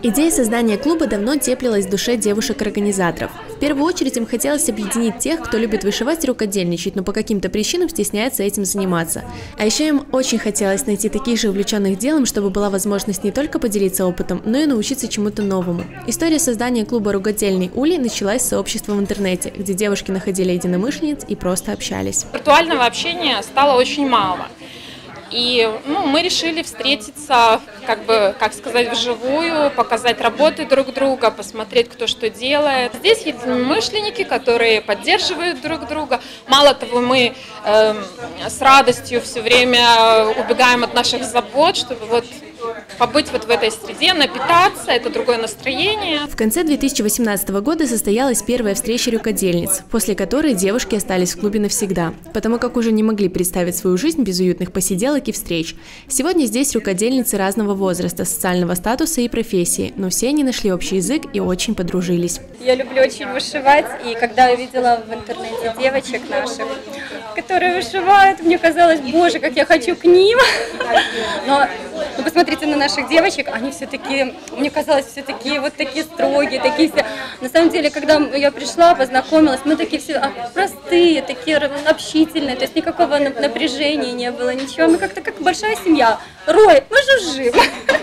Идея создания клуба давно теплилась в душе девушек-организаторов. В первую очередь им хотелось объединить тех, кто любит вышивать и рукодельничать, но по каким-то причинам стесняется этим заниматься. А еще им очень хотелось найти таких же увлеченных делом, чтобы была возможность не только поделиться опытом, но и научиться чему-то новому. История создания клуба «Рукодельный Ули» началась с сообщества в интернете, где девушки находили единомышленниц и просто общались. Виртуального общения стало очень мало. И мы решили встретиться, как сказать, вживую, показать работы друг друга, посмотреть, кто что делает. Здесь единомышленники, которые поддерживают друг друга. Мало того, мы с радостью все время убегаем от наших забот, чтобы побыть в этой среде, напитаться, это другое настроение. В конце 2018 года состоялась первая встреча рукодельниц, после которой девушки остались в клубе навсегда, потому как уже не могли представить свою жизнь без уютных посиделок и встреч. Сегодня здесь рукодельницы разного возраста, социального статуса и профессии, но все они нашли общий язык и очень подружились. Я люблю очень вышивать, и когда я видела в интернете девочек наших, которые вышивают, мне казалось, боже, как я хочу к ним. Но посмотрите на наших девочек, они все такие, мне казалось, все такие такие строгие, такие все. На самом деле, когда я пришла, познакомилась, мы такие все простые, такие общительные, то есть никакого напряжения не было, ничего. Мы как-то как большая семья. Рой, мы жужжим.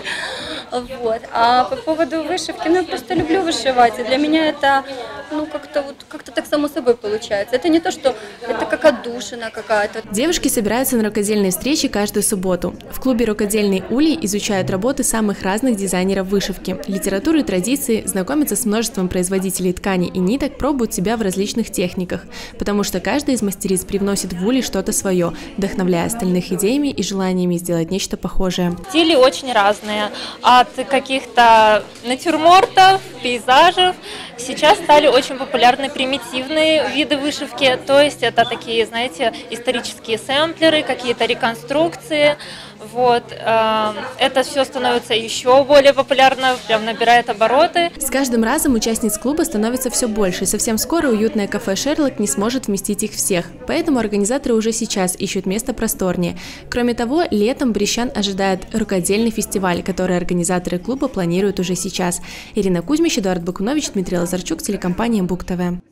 А по поводу вышивки, я просто люблю вышивать, и для меня это как-то так само собой получается. Это не то, что это как отдушина какая-то. Девушки собираются на рукодельные встречи каждую субботу. В клубе «Рукодельный Улей» изучают работы самых разных дизайнеров вышивки, литературы и традиции, знакомятся с множеством производителей тканей и ниток, пробуют себя в различных техниках, потому что каждая из мастериц привносит в улей что-то свое, вдохновляя остальных идеями и желаниями сделать нечто похожее. Стили очень разные. От каких-то натюрмортов, пейзажев сейчас стали очень популярны примитивные виды вышивки, то есть это такие, знаете, исторические сэмплеры, какие-то реконструкции. Это все становится еще более популярно, прям набирает обороты. С каждым разом участниц клуба становится все больше, и совсем скоро уютное кафе «Шерлок» не сможет вместить их всех, поэтому организаторы уже сейчас ищут место просторнее. Кроме того, летом брестян ожидает рукодельный фестиваль, который организаторы клуба планируют уже сейчас. Ирина Кузьмич, Эдуард Бакунович, Дмитрий Лазарчук, телекомпания Бук ТВ.